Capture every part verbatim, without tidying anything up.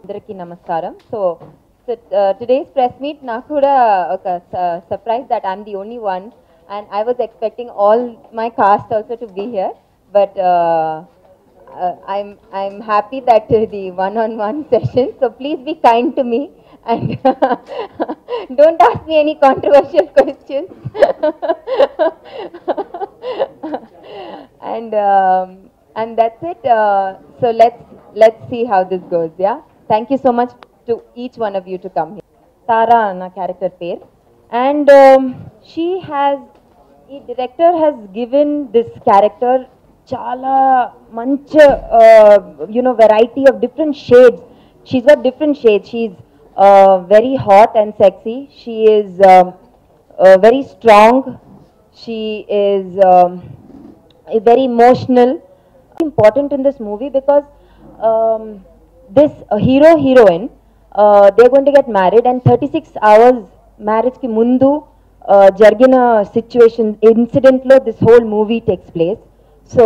Andariki Namaskaram. So, so uh, today's press meet, Nakuda okay, uh, surprised that I'm the only one, and I was expecting all my cast also to be here, but uh, uh, I'm I'm happy that uh, the one-on-one session. So please be kind to me and don't ask me any controversial questions. and um, and that's it. Uh, so let's let's see how this goes. Yeah. Thank you so much to each one of you to come here. Tara, na character pair, and um, she has. The director has given this character chala manch, uh, you know, variety of different shades. She's got different shades. She's uh, very hot and sexy. She is um, uh, very strong. She is um, very emotional. Important in this movie because um, this uh, hero heroine uh, they're going to get married, and thirty-six hours marriage ki mundu uh, jargina situation incident lo this whole movie takes place. So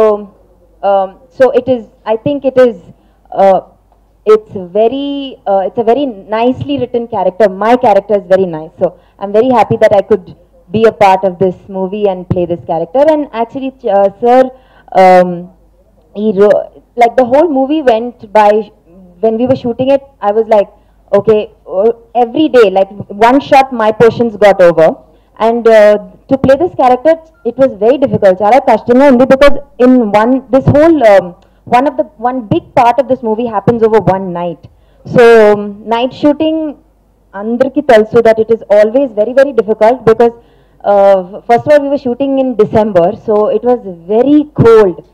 um, so it is, I think it is uh, it's very uh, it's a very nicely written character. My character is very nice, so I'm very happy that I could be a part of this movie and play this character. And actually uh, sir um, he wrote, like the whole movie went by, when we were shooting it, I was like, okay, uh, every day, like one shot my portions got over. And uh, to play this character, it was very difficult. Chala kashtanga undi because in one, this whole, um, one of the, one big part of this movie happens over one night. So um, night shooting, andarki telsu that it is always very, very difficult because uh, first of all, we were shooting in December, so it was very cold.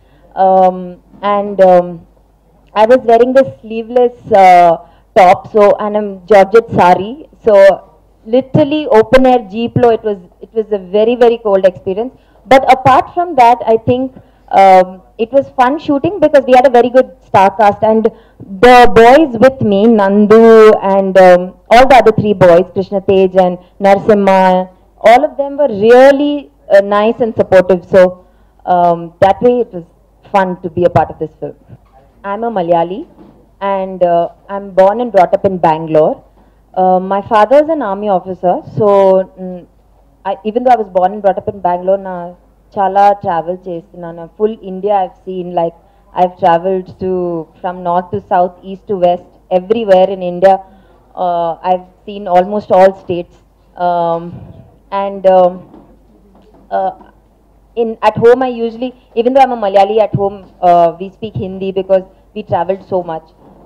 Um, and um, I was wearing this sleeveless uh, top, so and a Georgette sari. So literally open air jeep lo. It was it was a very very cold experience. But apart from that, I think um, it was fun shooting because we had a very good star cast, and the boys with me, Nandu and um, all the other three boys, Krishna Tej and Narasimha, all of them were really uh, nice and supportive. So um, that way it was fun to be a part of this film. I'm a Malayali, and uh, I'm born and brought up in Bangalore. Uh, my father is an army officer, so mm, I, even though I was born and brought up in Bangalore, na chala travel chestunna. Full India I've seen, like I've traveled to from north to south, east to west, everywhere in India. Uh, I've seen almost all states, um, and um, uh, in at home I usually, even though I'm a Malayali, at home uh, we speak Hindi because we traveled so much.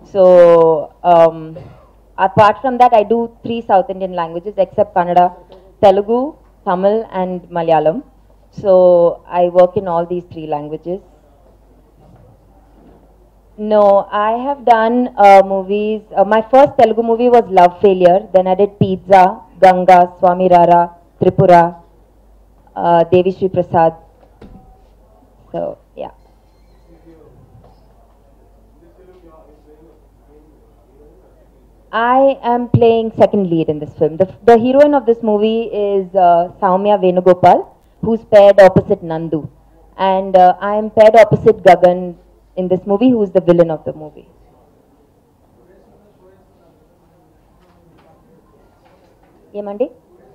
So um, apart from that, I do three South Indian languages except Kannada, Telugu, Tamil and Malayalam. So I work in all these three languages. No, I have done uh, movies. Uh, my first Telugu movie was Love Failure. Then I did Pizza, Ganga, Swami Rara, Tripura, uh, Devi Sri Prasad. So, yeah. I am playing second lead in this film. The, the heroine of this movie is uh, Soumya Venugopal, who's paired opposite Nandu. And uh, I am paired opposite Gagan in this movie, who's the villain of the movie. Yemandi?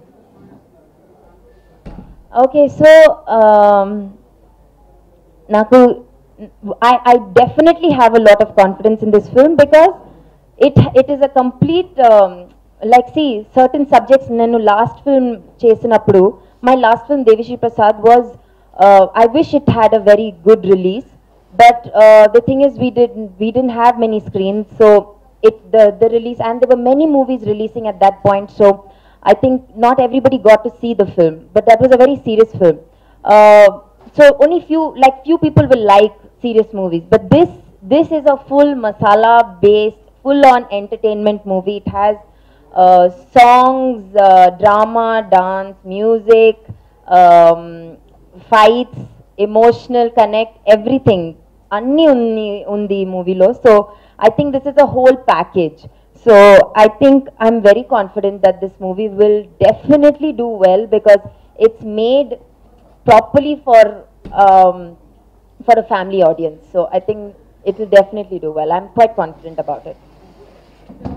Okay, so um, Naku, I, I definitely have a lot of confidence in this film because it it is a complete um, like, see, certain subjects nenu last film chesinappudu, my last film Devi Sri Prasad was uh, I wish it had a very good release, but uh, the thing is we didn't we didn't have many screens, so it the the release, and there were many movies releasing at that point, so I think not everybody got to see the film, but that was a very serious film. Uh, so only few, like few people will like serious movies, but this this is a full masala based, full on entertainment movie. It has uh, songs, uh, drama, dance, music, um, fights, emotional connect, everything. Anni undi undi movie lo. So I think this is a whole package. So I think I'm very confident that this movie will definitely do well because it's made properly for um, for a family audience. So I think it will definitely do well. I'm quite confident about it.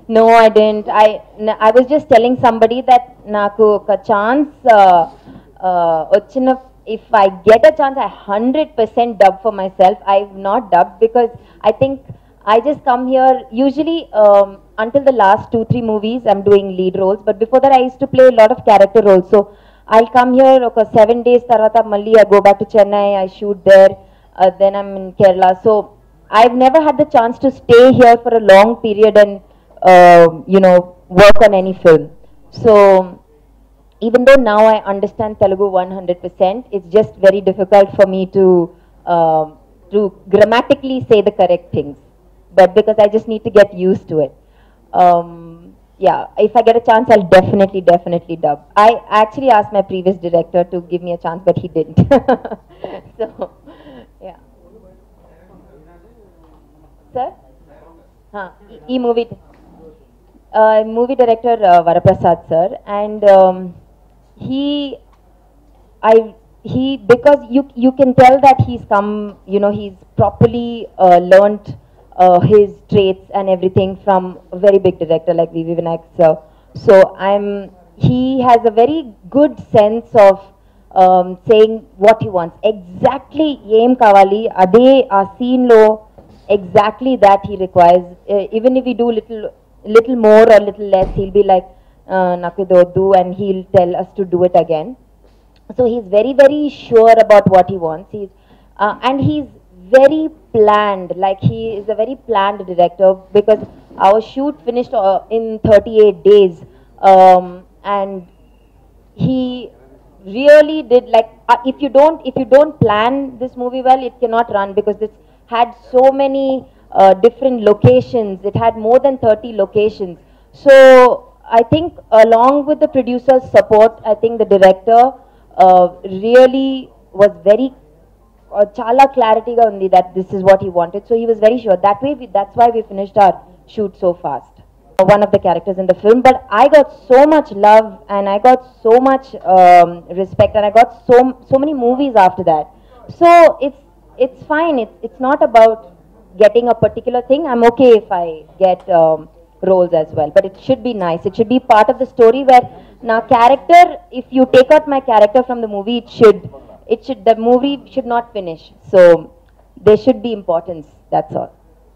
No, I didn't. I, n- I was just telling somebody that naku oka chance, uh, uh, ochina, if I get a chance, I one hundred percent dub for myself. I've not dubbed because I think I just come here, usually um, until the last two, three movies, I'm doing lead roles. But before that, I used to play a lot of character roles. So I'll come here, okay, seven days, tarvata malli, I go back to Chennai, I shoot there, uh, then I'm in Kerala. So I've never had the chance to stay here for a long period and uh, you know, work on any film. So even though now I understand Telugu one hundred percent, it's just very difficult for me to um, to grammatically say the correct things. But because I just need to get used to it. Um, yeah, if I get a chance, I'll definitely, definitely dub. I actually asked my previous director to give me a chance, but he didn't. So, yeah. Sir? Huh. E movie. Uh, movie director uh, Varaprasad sir, and um, he, I, he because you you can tell that he's come, you know, he's properly uh, learnt uh, his traits and everything from a very big director like V V Vinayak sir. So I'm, he has a very good sense of um, saying what he wants. Exactly em kavali ade a scene lo exactly that he requires. Uh, even if we do little little more or little less, he'll be like uh, nakidodu, and he'll tell us to do it again. So he's very, very sure about what he wants. He's uh, and he's very planned. Like he is a very planned director because our shoot finished uh, in thirty-eight days, um, and he really did like uh, if you don't if you don't plan this movie well, it cannot run because this had so many uh, different locations. It had more than thirty locations. So I think along with the producer's support, I think the director uh, really was very uh, chala clarity ga undi that this is what he wanted. So he was very sure. That way, we, that's why we finished our shoot so fast. One of the characters in the film, but I got so much love and I got so much um, respect, and I got so so many movies after that. So it's it's fine. It's it's not about getting a particular thing. I'm okay if I get um, roles as well, but it should be nice. It should be part of the story where now character. If you take out my character from the movie, it should it should the movie should not finish. So there should be importance. That's all.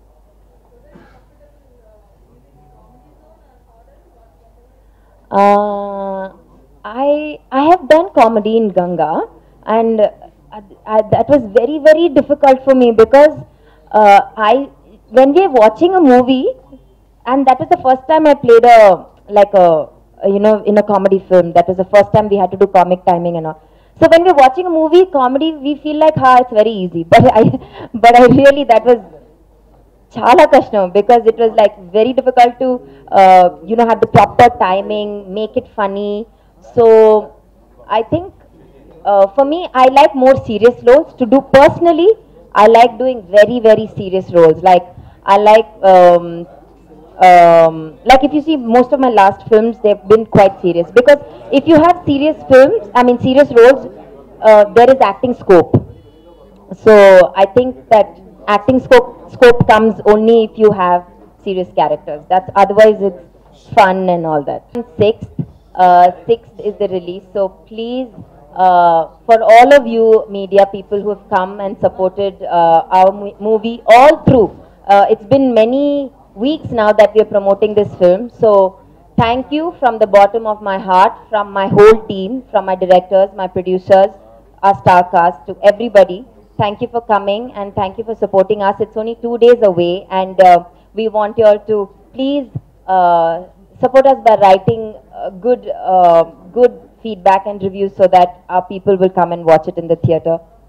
Uh, I I have done comedy in Ganga, and uh, I, that was very very difficult for me because uh, I when we are watching a movie, and that was the first time I played a like a, a you know in a comedy film. That was the first time we had to do comic timing and all. So when we're watching a movie comedy, we feel like, ha, it's very easy. But I but I really that was chala kashtam because it was like very difficult to uh, you know have the proper timing, make it funny. So I think uh, for me, I like more serious roles to do personally. I like doing very very serious roles. Like I like um, um, like if you see most of my last films, they've been quite serious because if you have serious films, I mean serious roles, uh, there is acting scope. So I think that acting scope scope comes only if you have serious characters. That's otherwise it's fun and all that. Sixth, uh, sixth is the release. So please, uh, for all of you media people who have come and supported uh, our mo- movie all through. Uh, it's been many weeks now that we are promoting this film. So thank you from the bottom of my heart, from my whole team, from my directors, my producers, our star cast, to everybody. Thank you for coming and thank you for supporting us. It's only two days away, and uh, we want you all to please uh, support us by writing uh, good, uh, good feedback and reviews so that our people will come and watch it in the theater.